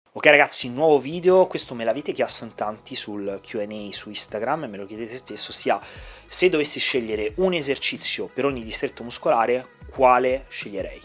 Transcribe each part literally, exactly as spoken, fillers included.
Ok ragazzi, nuovo video, questo me l'avete chiesto in tanti sul Q and A su Instagram e me lo chiedete spesso, sia se dovessi scegliere un esercizio per ogni distretto muscolare, quale sceglierei?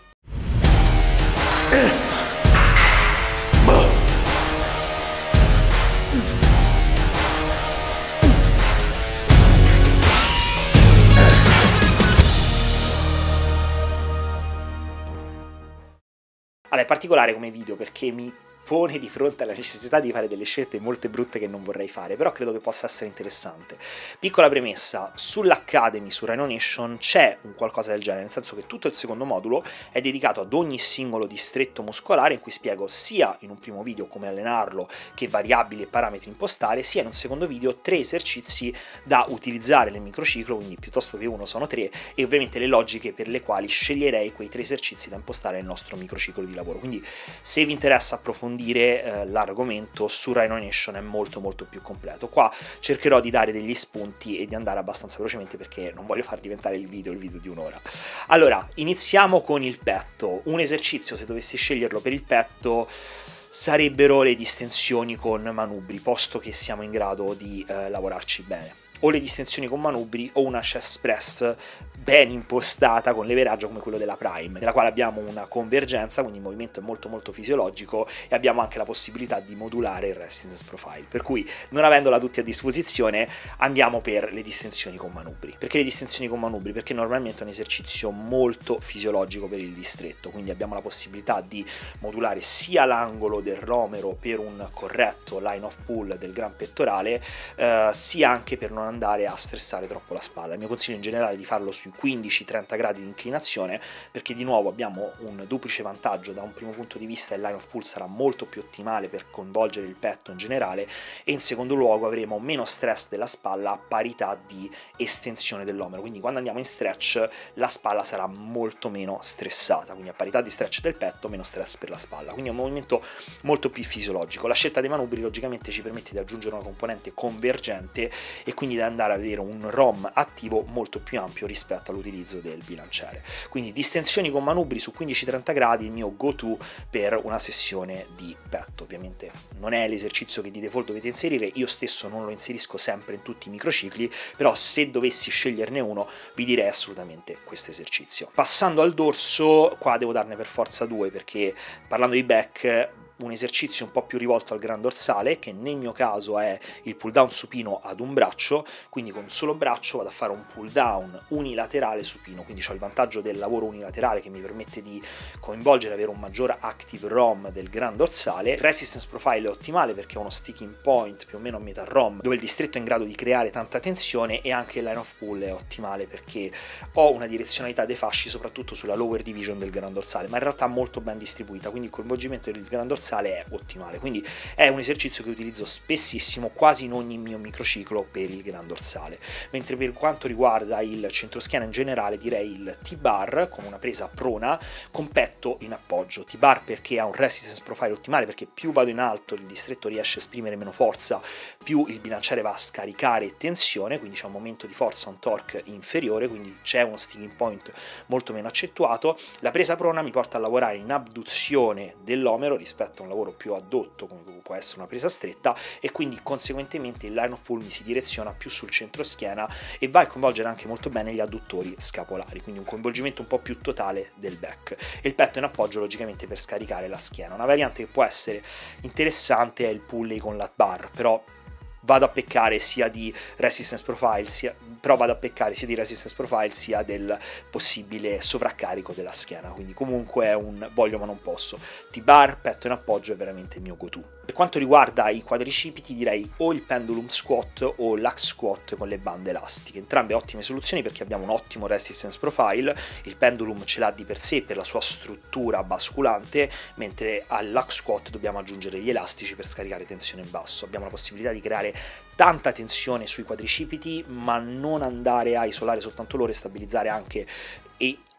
Allora, è particolare come video perché mi pone di fronte alla necessità di fare delle scelte molto brutte che non vorrei fare, però credo che possa essere interessante. Piccola premessa, sull'Academy, su Rhino Nation, c'è un qualcosa del genere, nel senso che tutto il secondo modulo è dedicato ad ogni singolo distretto muscolare, in cui spiego sia in un primo video come allenarlo, che variabili e parametri impostare, sia in un secondo video tre esercizi da utilizzare nel microciclo, quindi piuttosto che uno sono tre, e ovviamente le logiche per le quali sceglierei quei tre esercizi da impostare nel nostro microciclo di lavoro. Quindi se vi interessa approfondire Eh, l'argomento, su Rhino Nation è molto molto più completo. Qua cercherò di dare degli spunti e di andare abbastanza velocemente perché non voglio far diventare il video il video di un'ora. Allora, iniziamo con il petto. Un esercizio, se dovessi sceglierlo per il petto, sarebbero le distensioni con manubri, posto che siamo in grado di eh, lavorarci bene. O le distensioni con manubri o una chest press ben impostata con leveraggio come quello della Prime, nella quale abbiamo una convergenza, quindi il movimento è molto molto fisiologico e abbiamo anche la possibilità di modulare il resistance profile, per cui non avendola tutti a disposizione andiamo per le distensioni con manubri. Perché le distensioni con manubri? Perché normalmente è un esercizio molto fisiologico per il distretto, quindi abbiamo la possibilità di modulare sia l'angolo del romero per un corretto line of pull del gran pettorale, eh, sia anche per non andare a stressare troppo la spalla. Il mio consiglio in generale è di farlo sui quindici trenta gradi di inclinazione, perché di nuovo abbiamo un duplice vantaggio: da un primo punto di vista il line of pull sarà molto più ottimale per coinvolgere il petto in generale, e in secondo luogo avremo meno stress della spalla a parità di estensione dell'omero, quindi quando andiamo in stretch la spalla sarà molto meno stressata, quindi a parità di stretch del petto meno stress per la spalla, quindi è un movimento molto più fisiologico. La scelta dei manubri logicamente ci permette di aggiungere una componente convergente e quindi da andare a avere un ROM attivo molto più ampio rispetto all'utilizzo del bilanciere. Quindi distensioni con manubri su quindici trenta gradi, il mio go-to per una sessione di petto. Ovviamente non è l'esercizio che di default dovete inserire, io stesso non lo inserisco sempre in tutti i microcicli, però se dovessi sceglierne uno vi direi assolutamente questo esercizio. Passando al dorso, qua devo darne per forza due, perché parlando di back, un esercizio un po' più rivolto al gran dorsale, che nel mio caso è il pull down supino ad un braccio, quindi con un solo braccio vado a fare un pull down unilaterale supino, quindi ho il vantaggio del lavoro unilaterale che mi permette di coinvolgere e avere un maggior active ROM del gran dorsale. Il resistance profile è ottimale perché è uno sticking point più o meno a metà ROM, dove il distretto è in grado di creare tanta tensione, e anche il line of pull è ottimale perché ho una direzionalità dei fasci soprattutto sulla lower division del gran dorsale, ma in realtà molto ben distribuita, quindi il coinvolgimento del gran dorsale è ottimale, quindi è un esercizio che utilizzo spessissimo, quasi in ogni mio microciclo per il gran dorsale. Mentre per quanto riguarda il centroschiena in generale direi il T-bar con una presa prona con petto in appoggio. T-bar perché ha un resistance profile ottimale, perché più vado in alto il distretto riesce a esprimere meno forza, più il bilanciere va a scaricare tensione, quindi c'è un momento di forza, un torque inferiore, quindi c'è uno sticking point molto meno accentuato. La presa prona mi porta a lavorare in abduzione dell'omero rispetto a un lavoro più addotto come può essere una presa stretta, e quindi conseguentemente il line of pull mi si direziona più sul centroschiena e va a coinvolgere anche molto bene gli adduttori scapolari, quindi un coinvolgimento un po' più totale del back, e il petto in appoggio logicamente per scaricare la schiena. Una variante che può essere interessante è il pulley con lat bar, però vado a peccare sia di resistance profile sia, però vado a peccare sia di resistance profile sia del possibile sovraccarico della schiena, quindi comunque è un voglio ma non posso. T-bar, petto in appoggio è veramente il mio go-to. Per quanto riguarda i quadricipiti direi o il pendulum squat o l'axe squat con le bande elastiche, entrambe ottime soluzioni perché abbiamo un ottimo resistance profile. Il pendulum ce l'ha di per sé per la sua struttura basculante, mentre all'axe squat dobbiamo aggiungere gli elastici per scaricare tensione in basso. Abbiamo la possibilità di creare tanta tensione sui quadricipiti ma non andare a isolare soltanto loro e stabilizzare anche e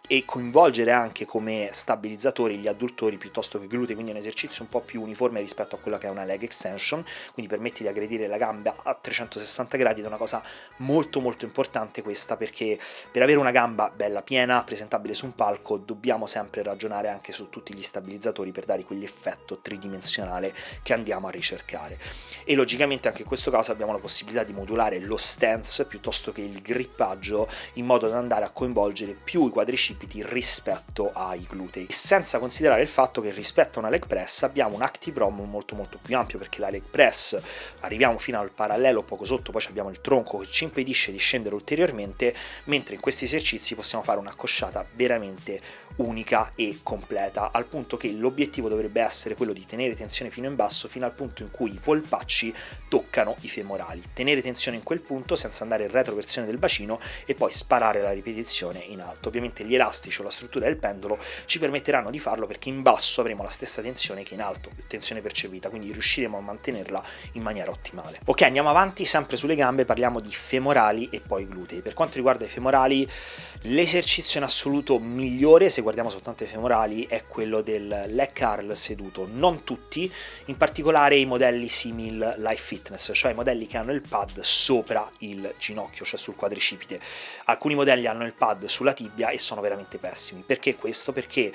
e coinvolgere anche come stabilizzatori gli adduttori piuttosto che i glutei, quindi è un esercizio un po' più uniforme rispetto a quella che è una leg extension, quindi permette di aggredire la gamba a trecentosessanta gradi, ed è una cosa molto molto importante questa, perché per avere una gamba bella piena, presentabile su un palco, dobbiamo sempre ragionare anche su tutti gli stabilizzatori per dare quell'effetto tridimensionale che andiamo a ricercare. E logicamente anche in questo caso abbiamo la possibilità di modulare lo stance piuttosto che il grippaggio, in modo da andare a coinvolgere più i quadricipiti rispetto ai glutei, senza considerare il fatto che rispetto a una leg press abbiamo un active ROM molto molto più ampio, perché la leg press arriviamo fino al parallelo poco sotto, poi abbiamo il tronco che ci impedisce di scendere ulteriormente, mentre in questi esercizi possiamo fare una cosciata veramente unica e completa, al punto che l'obiettivo dovrebbe essere quello di tenere tensione fino in basso, fino al punto in cui i polpacci toccano i femorali, tenere tensione in quel punto senza andare in retroversione del bacino e poi sparare la ripetizione in alto. Ovviamente gli elastici o la struttura del pendolo ci permetteranno di farlo, perché in basso avremo la stessa tensione che in alto, tensione percepita, quindi riusciremo a mantenerla in maniera ottimale. Ok, andiamo avanti, sempre sulle gambe, parliamo di femorali e poi glutei. Per quanto riguarda i femorali, l'esercizio in assoluto migliore, se guardiamo soltanto i femorali, è quello del leg curl seduto. Non tutti, in particolare i modelli simil Life Fitness, cioè i modelli che hanno il pad sopra il ginocchio, cioè sul quadricipite. Alcuni modelli hanno il pad sulla tibia e sono veramente pessimi. Perché questo? Perché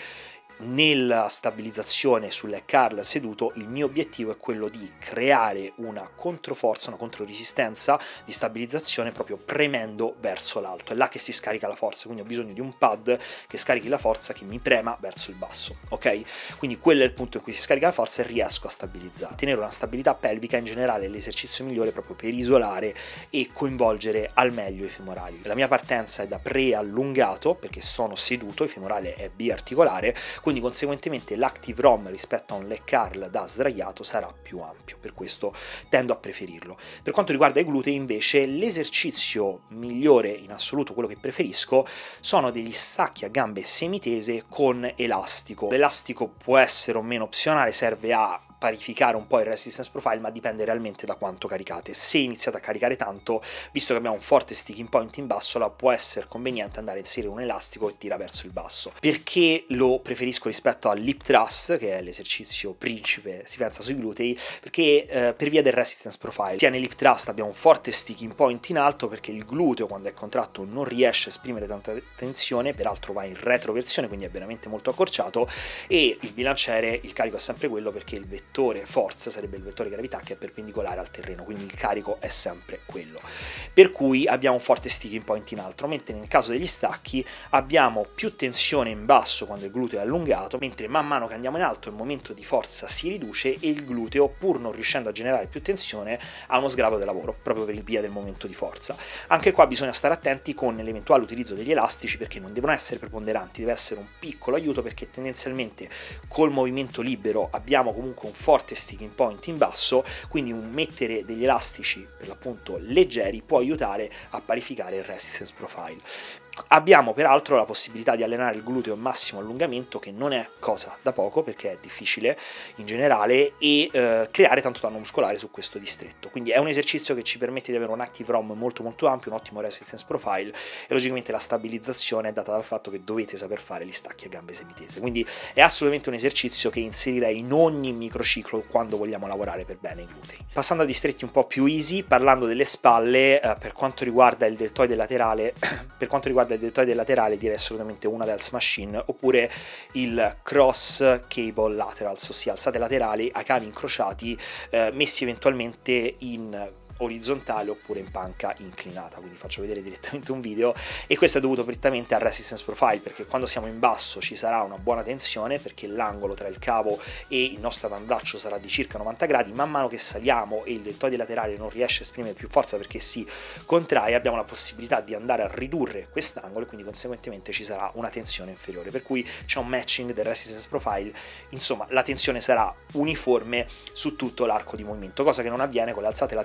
nella stabilizzazione sul leg curl seduto il mio obiettivo è quello di creare una controforza, una controresistenza di stabilizzazione proprio premendo verso l'alto. È là che si scarica la forza, quindi ho bisogno di un pad che scarichi la forza, che mi prema verso il basso, ok? Quindi quello è il punto in cui si scarica la forza e riesco a stabilizzare. Tenere una stabilità pelvica in generale è l'esercizio migliore proprio per isolare e coinvolgere al meglio i femorali. La mia partenza è da pre-allungato, perché sono seduto, il femorale è biarticolare, quindi conseguentemente l'active ROM rispetto a un leg curl da sdraiato sarà più ampio, per questo tendo a preferirlo. Per quanto riguarda i glutei invece, l'esercizio migliore in assoluto, quello che preferisco, sono degli stacchi a gambe semitese con elastico. L'elastico può essere o meno opzionale, serve a parificare un po' il resistance profile, ma dipende realmente da quanto caricate. Se iniziate a caricare tanto, visto che abbiamo un forte sticking point in basso, la può essere conveniente andare a inserire un elastico e tira verso il basso. Perché lo preferisco rispetto al lip thrust, che è l'esercizio principe, si pensa sui glutei? Perché eh, per via del resistance profile, sia nel lip thrust abbiamo un forte sticking point in alto, perché il gluteo quando è contratto non riesce a esprimere tanta tensione, peraltro va in retroversione, quindi è veramente molto accorciato, e il bilanciere, il carico è sempre quello, perché il vettore forza sarebbe il vettore gravità che è perpendicolare al terreno, quindi il carico è sempre quello, per cui abbiamo un forte sticking point in alto, mentre nel caso degli stacchi abbiamo più tensione in basso quando il gluteo è allungato, mentre man mano che andiamo in alto il momento di forza si riduce e il gluteo, pur non riuscendo a generare più tensione, ha uno sgravo del lavoro proprio per il via del momento di forza. Anche qua bisogna stare attenti con l'eventuale utilizzo degli elastici, perché non devono essere preponderanti, deve essere un piccolo aiuto, perché tendenzialmente col movimento libero abbiamo comunque un forte sticking point in basso, quindi un mettere degli elastici per l'appunto leggeri può aiutare a parificare il resistance profile. Abbiamo peraltro la possibilità di allenare il gluteo in massimo allungamento, che non è cosa da poco perché è difficile in generale, e eh, creare tanto danno muscolare su questo distretto. Quindi è un esercizio che ci permette di avere un active ROM molto molto ampio, un ottimo resistance profile, e logicamente la stabilizzazione è data dal fatto che dovete saper fare gli stacchi a gambe semitese. Quindi è assolutamente un esercizio che inserirei in ogni microciclo quando vogliamo lavorare per bene i glutei. Passando a distretti un po' più easy, parlando delle spalle, eh, per quanto riguarda il deltoide laterale per quanto riguarda il deltoide laterale direi assolutamente una Delts Machine, oppure il cross cable laterals, ossia alzate laterali a cavi incrociati eh, messi eventualmente in orizzontale oppure in panca inclinata. Quindi faccio vedere direttamente un video, e questo è dovuto prettamente al resistance profile, perché quando siamo in basso ci sarà una buona tensione, perché l'angolo tra il cavo e il nostro avambraccio sarà di circa novanta gradi. Man mano che saliamo e il deltoide laterale non riesce a esprimere più forza perché si contrae, abbiamo la possibilità di andare a ridurre quest'angolo, e quindi conseguentemente ci sarà una tensione inferiore, per cui c'è un matching del resistance profile. Insomma, la tensione sarà uniforme su tutto l'arco di movimento, cosa che non avviene con le alzate laterali normali,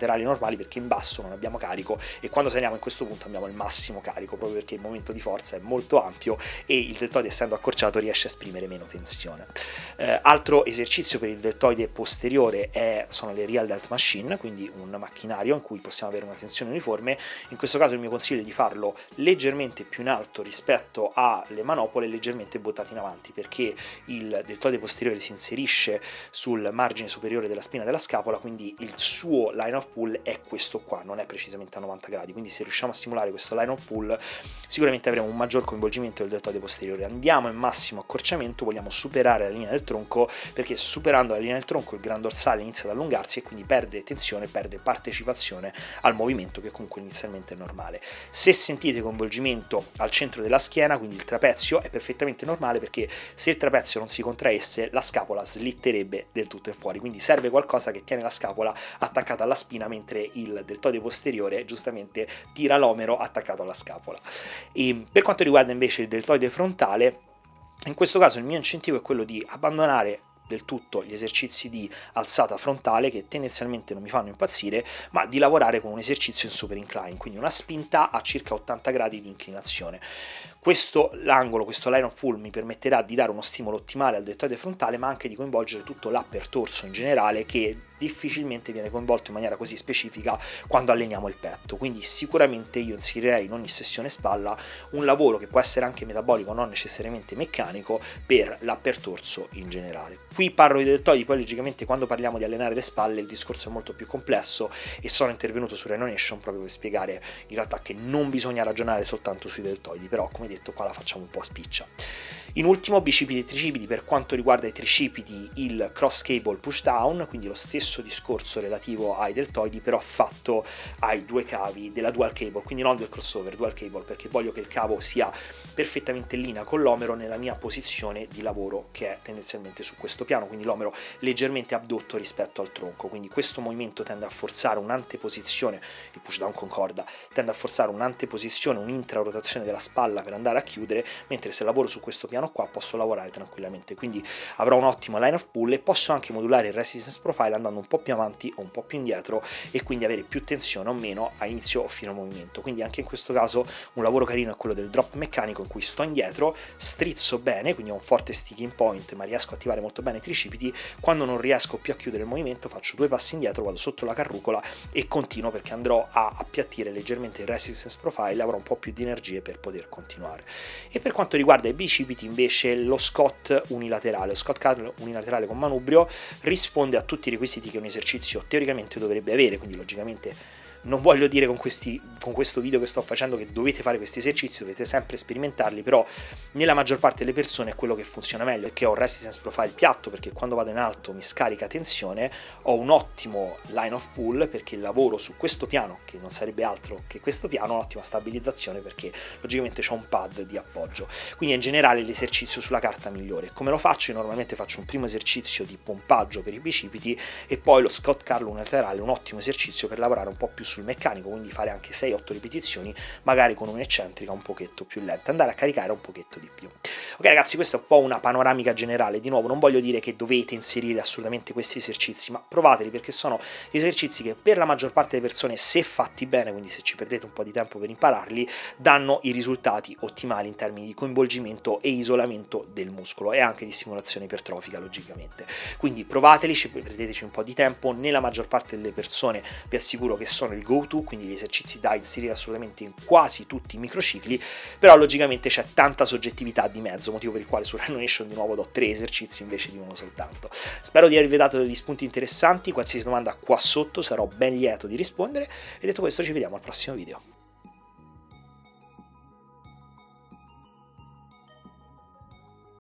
normali, perché in basso non abbiamo carico e quando saliamo in questo punto abbiamo il massimo carico, proprio perché il momento di forza è molto ampio e il deltoide, essendo accorciato, riesce a esprimere meno tensione. Eh, altro esercizio per il deltoide posteriore è, sono le Real Delt Machine, quindi un macchinario in cui possiamo avere una tensione uniforme. In questo caso il mio consiglio è di farlo leggermente più in alto rispetto alle manopole, leggermente buttati in avanti, perché il deltoide posteriore si inserisce sul margine superiore della spina della scapola, quindi il suo line of pull è questo qua, non è precisamente a novanta gradi, quindi se riusciamo a stimolare questo line of pull sicuramente avremo un maggior coinvolgimento del deltoide posteriore. Andiamo in massimo accorciamento, vogliamo superare la linea del tronco, perché superando la linea del tronco il gran dorsale inizia ad allungarsi e quindi perde tensione, perde partecipazione al movimento, che comunque inizialmente è normale. Se sentite coinvolgimento al centro della schiena, quindi il trapezio, è perfettamente normale, perché se il trapezio non si contraesse la scapola slitterebbe del tutto in fuori, quindi serve qualcosa che tiene la scapola attaccata alla spina mentre il deltoide posteriore giustamente tira l'omero attaccato alla scapola. E per quanto riguarda invece il deltoide frontale, in questo caso il mio incentivo è quello di abbandonare del tutto gli esercizi di alzata frontale, che tendenzialmente non mi fanno impazzire, ma di lavorare con un esercizio in super incline, quindi una spinta a circa ottanta gradi di inclinazione. Questo l'angolo, questo line of pull mi permetterà di dare uno stimolo ottimale al deltoide frontale, ma anche di coinvolgere tutto l'upper torso in generale, che difficilmente viene coinvolto in maniera così specifica quando alleniamo il petto. Quindi sicuramente io inserirei in ogni sessione spalla un lavoro che può essere anche metabolico, non necessariamente meccanico, per l'upper torso in generale. Qui parlo di deltoidi, poi logicamente quando parliamo di allenare le spalle il discorso è molto più complesso e sono intervenuto su Rhino Nation proprio per spiegare in realtà che non bisogna ragionare soltanto sui deltoidi, però come detto qua la facciamo un po' a spiccia. In ultimo, bicipiti e tricipiti. Per quanto riguarda i tricipiti, il cross cable push down, quindi lo stesso discorso relativo ai deltoidi, però fatto ai due cavi della dual cable, quindi non del crossover, dual cable, perché voglio che il cavo sia perfettamente in linea con l'omero nella mia posizione di lavoro, che è tendenzialmente su questo piano, quindi l'omero leggermente abdotto rispetto al tronco. Quindi questo movimento tende a forzare un'anteposizione, il push down con corda tende a forzare un'anteposizione, un'intrarotazione della spalla per andare a chiudere, mentre se lavoro su questo piano qua posso lavorare tranquillamente, quindi avrò un ottimo line of pull e posso anche modulare il resistance profile andando un po' più avanti o un po' più indietro e quindi avere più tensione o meno a inizio o fine movimento. Quindi anche in questo caso un lavoro carino è quello del drop meccanico, in cui sto indietro, strizzo bene, quindi ho un forte sticking point ma riesco a attivare molto bene i tricipiti. Quando non riesco più a chiudere il movimento faccio due passi indietro, vado sotto la carrucola e continuo, perché andrò a appiattire leggermente il resistance profile e avrò un po' più di energie per poter continuare. E per quanto riguarda i bicipiti invece, lo Scott unilaterale, lo Scott curl unilaterale con manubrio, risponde a tutti i requisiti che un esercizio teoricamente dovrebbe avere, quindi logicamente non voglio dire con, questi, con questo video che sto facendo che dovete fare questi esercizi, dovete sempre sperimentarli, però nella maggior parte delle persone è quello che funziona meglio, è che ho un resistance profile piatto, perché quando vado in alto mi scarica tensione, ho un ottimo line of pull perché lavoro su questo piano, che non sarebbe altro che questo piano, un'ottima stabilizzazione perché logicamente c'ho un pad di appoggio. Quindi in generale l'esercizio sulla carta migliore. Come lo faccio? Io normalmente faccio un primo esercizio di pompaggio per i bicipiti e poi lo Scott curl unilaterale, un ottimo esercizio per lavorare un po' più sul meccanico, quindi fare anche sei otto ripetizioni, magari con un'eccentrica un pochetto più lenta, andare a caricare un pochetto di più. Ok ragazzi, questa è un po' una panoramica generale. Di nuovo non voglio dire che dovete inserire assolutamente questi esercizi, ma provateli, perché sono esercizi che per la maggior parte delle persone, se fatti bene, quindi se ci perdete un po' di tempo per impararli, danno i risultati ottimali in termini di coinvolgimento e isolamento del muscolo e anche di stimolazione ipertrofica logicamente. Quindi provateli, ci perdeteci un po' di tempo. Nella maggior parte delle persone vi assicuro che sono il go-to, quindi gli esercizi da inserire assolutamente in quasi tutti i microcicli, però logicamente c'è tanta soggettività di mezzo, motivo per il quale su Rhino Nation di nuovo do tre esercizi invece di uno soltanto. Spero di avervi dato degli spunti interessanti, qualsiasi domanda qua sotto sarò ben lieto di rispondere, e detto questo ci vediamo al prossimo video.